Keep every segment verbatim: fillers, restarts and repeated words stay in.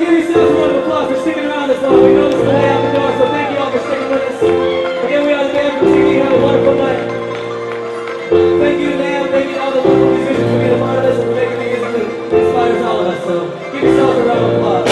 give yourselves a round of applause for sticking around this long. We know this is the way out the door, so thank you all for sticking with us. Again, we are the band from T V. Have a wonderful night. Thank you to NAMM, thank you to all the local musicians for being a part of this and for making the music that inspires all of us. So give yourselves a round of applause.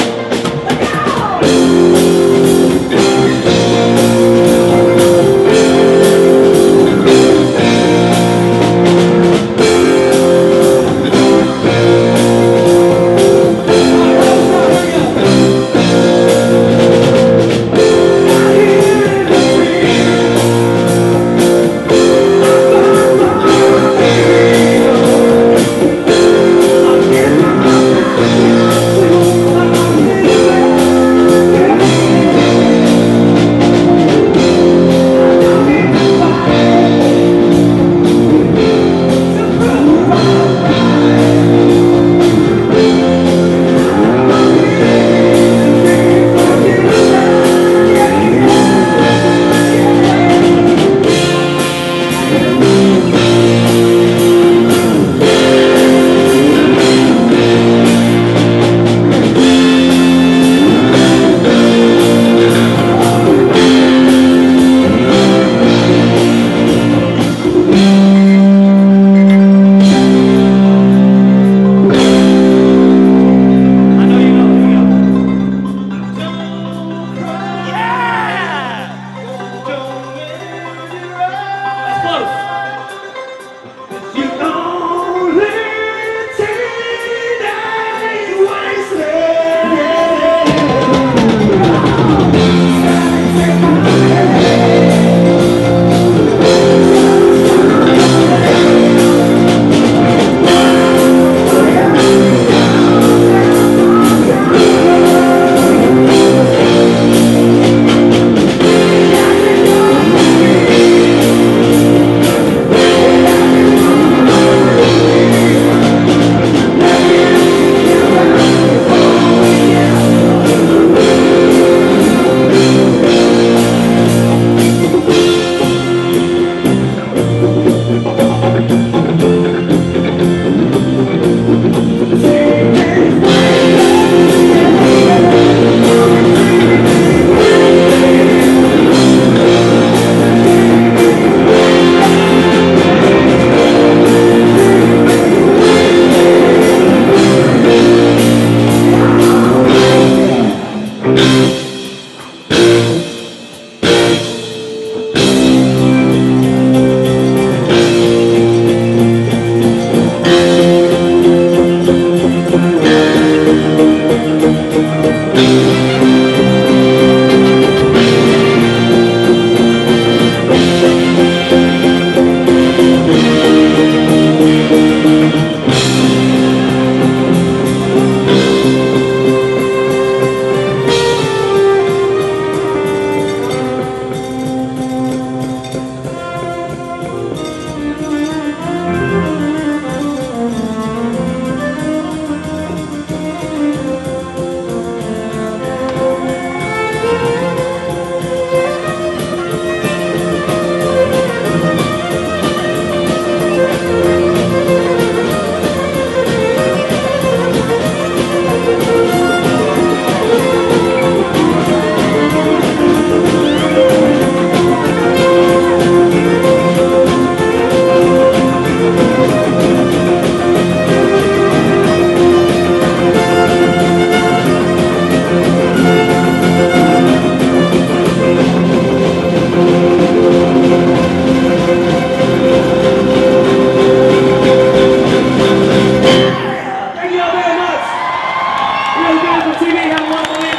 T V, have a wonderful evening.